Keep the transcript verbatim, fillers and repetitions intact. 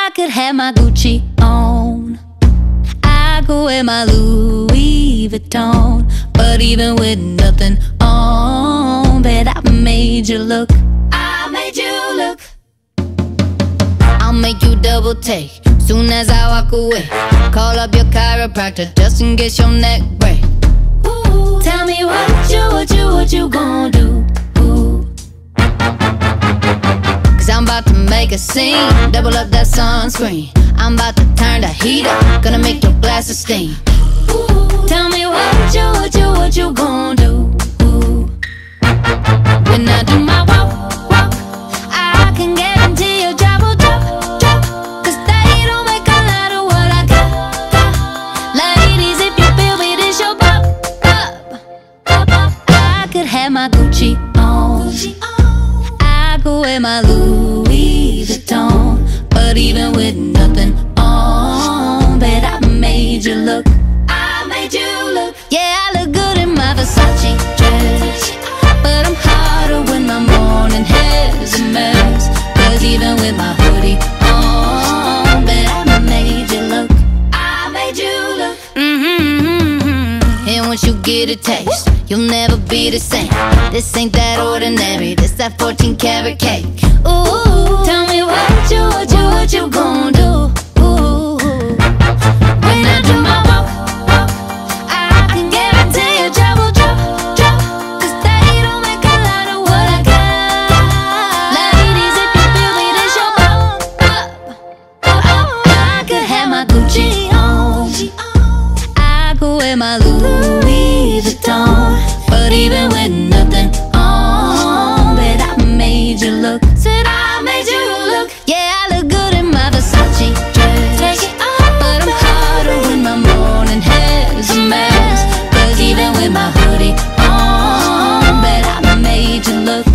I could have my Gucci on, I could wear my Louis Vuitton, but even with nothing on, bet I made you look. I made you look. I'll make you double take soon as I walk away. Call up your chiropractor just in case your neck break. Ooh, tell me what you, what you, what you gon' do? Ooh. Cause I'm about to make a scene, double up that sunscreen. I'm about to turn the heat up, gonna make your glasses steam. Ooh, tell me what you, what you, what you gon' do? Ooh. When I do my walk, walk, I can guarantee your job will drop, drop. Cause they don't make a lot of what I got, got. Ladies, if you feel me, this your bop, bop, bop, bop. I could have my Gucci on, I could wear my Louis Vuitton, but even with nothing on, bet I made you look. I made you look. Yeah, I look good in my Versace dress, but I'm hotter when my morning hair's a mess. Cause even with my hoodie on, bet I made you look. I made you look. Mm-hmm. And once you get a taste, you'll never be the same. This ain't that ordinary, this that fourteen karat cake. Ooh, tell me what you, what you, what you gon' do? Ooh, when I do my walk, walk, I can guarantee your job will drop, drop. Cause they don't make a lot of what I got. Ladies, if you feel me, this your bop, bop, bop. I could have my Gucci on, I could wear my Louis Vuitton, but even with nothing on, bet I made you look. Said I made you look. Yeah, I look good in my Versace dress, but I'm hotter when my morning hair's a mess. Cause even with my hoodie on, bet I made you look.